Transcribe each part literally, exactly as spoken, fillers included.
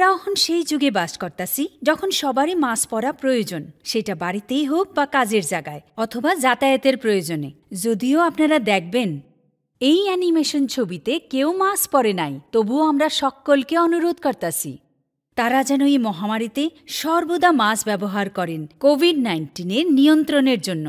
আমরা এখন সেই যুগে বাস করতাছি যখন সবারই মাস্ক পরা প্রয়োজন, সেটা বাড়িতেই হোক বা কাজের জায়গায় অথবা যাতায়াতের প্রয়োজনে। যদিও আপনারা দেখবেন এই অ্যানিমেশন ছবিতে কেউ মাস্ক পরে নাই, তবুও আমরা সকলকে অনুরোধ করতাছি তারা যেন এই মহামারীতে সর্বদা মাস্ক ব্যবহার করেন কোভিড নাইন্টিনের নিয়ন্ত্রণের জন্য।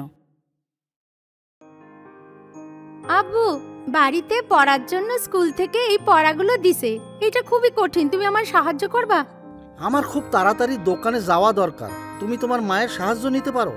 আব্বু, বাড়িতে পড়ার জন্য স্কুল থেকে এই পড়াগুলো দিছে, এটা খুবই কঠিন, তুমি আমার সাহায্য করবা? আমার খুব তাড়াতাড়ি দোকানে যাওয়া দরকার, তুমি তোমার মায়ের সাহায্য নিতে পারো?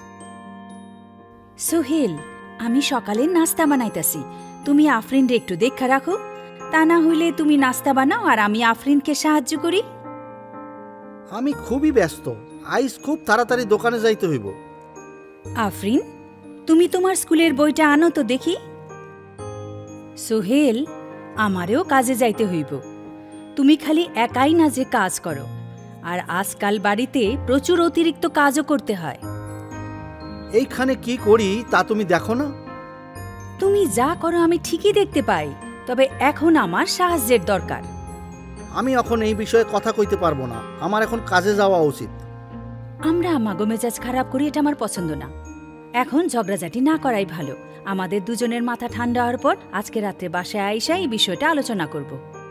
সোহেল, আমি সকালে নাস্তা বানাইতাছি, তুমি আফরিনরে একটু দেখা রাখো। তা না হইলে তুমি নাস্তা বানাও আর আমি আফরিনকে সাহায্য করি। আমি খুবই ব্যস্ত, আইস খুব তাড়াতাড়ি দোকানে যাইতে হইব। আফরিন, তুমি তোমার স্কুলের বইটা আনো তো দেখি। সোহেল, আমারেও কাজে যাইতে হইব, তুমি খালি একাই না যে কাজ করো, আর আজকাল বাড়িতে প্রচুর অতিরিক্ত কাজও করতে হয়। এইখানে কি করি তা তুমি দেখো না? তুমি যা করো আমি ঠিকই দেখতে পাই, তবে এখন আমার সাহায্যের দরকার। আমি এখন এই বিষয়ে কথা কইতে পারবো না, আমার এখন কাজে যাওয়া উচিত। আমরা মাগো মেজাজ খারাপ করি, এটা আমার পছন্দ না। এখন ঝগড়াঝাটি না করাই ভালো। আমাদের দুজনের মাথা ঠান্ডা হওয়ার পর আজকে রাতে বাসায় আইসা এই বিষয়টা আলোচনা করব।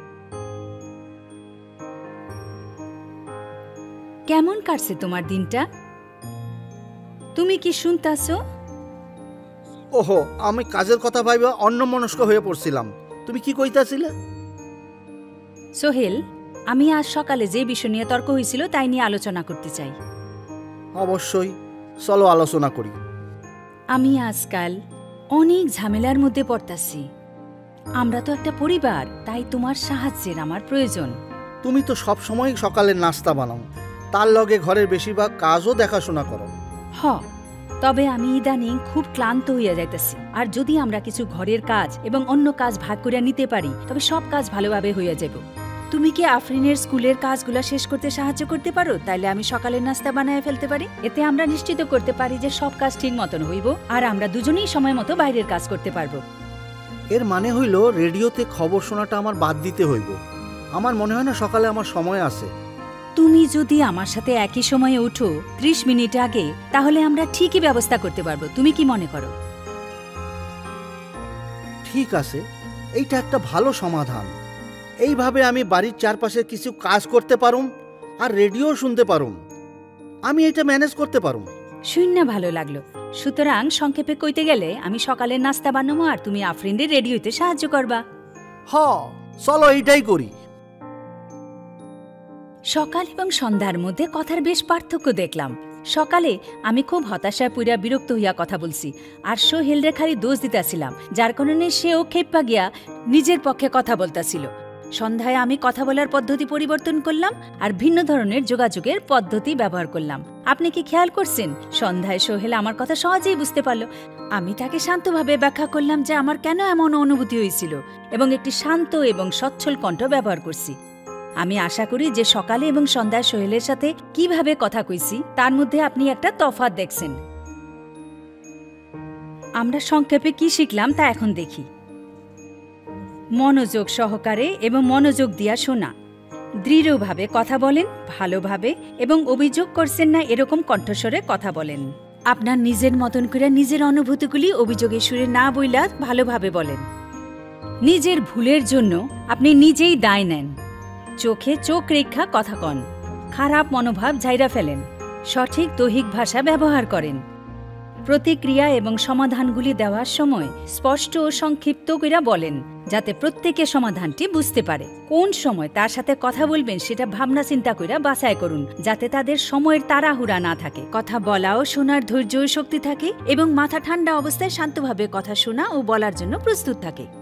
কেমন কাটছে তোমার দিনটা? তুমি কি শুনতাছো? ওহো, আমি কাজের কথা ভাইবা অন্যমনস্ক হয়ে পড়ছিলাম। তুমি কি কইতাছিলে? সোহেল, আমি আজ সকালে যে বিষয় নিয়ে তর্ক হয়েছিল তাই নিয়ে আলোচনা করতে চাই। অবশ্যই, চলো আলোচনা করি। আমি আজকাল অনেক ঝামেলার মধ্যে পড়তাছি। আমরা তো একটা পরিবার, তাই তোমার সাহায্যের আমার প্রয়োজন। তুমি তো সব সময় সকালে নাস্তা বানাও, তার লগে ঘরের বেশিরভাগ কাজও দেখাশোনা করো। হ, তবে আমি ইদানিং খুব ক্লান্ত হইয়া যাইতেছি, আর যদি আমরা কিছু ঘরের কাজ এবং অন্য কাজ ভাগ করে নিতে পারি তবে সব কাজ ভালোভাবে হইয়া যাব। তুমি কি আফরিনের স্কুলের কাজগুলা শেষ করতে সাহায্য করতে পারো? তাইলে আমি সকালের নাস্তা বানায় ফেলতে পারি। এতে আমরা নিশ্চিত করতে পারি যে সব কাজ ঠিক মতন হইব, আর আমরা দুজনেই সময় মতো বাইরের কাজ করতে পারবো। এর মানে হইল রেডিওতে খবর শোনাটা আমার বাদ দিতে হইব। আমার মনে হয় না সকালে আমার সময় আছে। তুমি যদি আমার সাথে একই সময়ে উঠো ত্রিশ মিনিট আগে, তাহলে আমরা ঠিকই ব্যবস্থা করতে পারবো। তুমি কি মনে করো? ঠিক আছে, এইটা একটা ভালো সমাধান। এইভাবে আমি বাড়ির চারপাশে কিছু কাজ করতে পারুম আর রেডিও শুনতে পারুম। আমি এটা ম্যানেজ করতে পারুম। শূন্য ভালো লাগলো। সুতরাং সংক্ষেপে কইতে গেলে আমি সকালের নাস্তা বানাবো আর তুমি আফরিনের রেডিওতে সাহায্য করবা। হ, চলো এইটাই করি। সকাল এবং সন্ধ্যার মধ্যে কথার বেশ পার্থক্য দেখলাম। সকালে আমি খুব হতাশায় পুরা বিরক্ত হইয়া কথা বলছি, আর সোহেলরে খালি দোষ দিতেছিলাম, যার কারণে সেও খেপা গিয়া নিজের পক্ষে কথা বলতেছিল। সন্ধ্যায় আমি কথা বলার পদ্ধতি পরিবর্তন করলাম আর ভিন্ন ধরনের যোগাযোগের পদ্ধতি ব্যবহার করলাম। আপনি কি খেয়াল করছেন, সন্ধ্যায় সোহেল আমার কথা সহজেই বুঝতে পারল। আমি তাকে শান্তভাবে ব্যাখ্যা করলাম যে আমার কেন এমন অনুভূতি হয়েছিল, এবং একটি শান্ত এবং সচ্ছল কণ্ঠ ব্যবহার করছি। আমি আশা করি যে সকালে এবং সন্ধ্যায় সোহেলের সাথে কিভাবে কথা কইছি তার মধ্যে আপনি একটা তফাৎ দেখছেন। আমরা সংক্ষেপে কি শিখলাম তা এখন দেখি। মনোযোগ সহকারে এবং মনোযোগ দিয়া শোনা, দৃঢ়ভাবে কথা বলেন, ভালোভাবে এবং অভিযোগ করছেন না এরকম কণ্ঠস্বরে কথা বলেন। আপনার নিজের মতন করে নিজের অনুভূতিগুলি অভিযোগের সুরে না বইলা ভালোভাবে বলেন। নিজের ভুলের জন্য আপনি নিজেই দায় নেন। চোখে চোখ রেখা কথা কন। খারাপ মনোভাব ঝাইরা ফেলেন। সঠিক দৈহিক ভাষা ব্যবহার করেন। প্রতিক্রিয়া এবং সমাধানগুলি দেওয়ার সময় স্পষ্ট ও সংক্ষিপ্ত কইরা বলেন, যাতে প্রত্যেকে সমাধানটি বুঝতে পারে। কোন সময় তার সাথে কথা বলবেন সেটা ভাবনা চিন্তা কইরা বাছাই করুন, যাতে তাদের সময়ের তাড়াহুড়া না থাকে। কথা বলা ও শোনার ধৈর্য ও শক্তি থাকে, এবং মাথা ঠান্ডা অবস্থায় শান্তভাবে কথা শোনা ও বলার জন্য প্রস্তুত থাকে।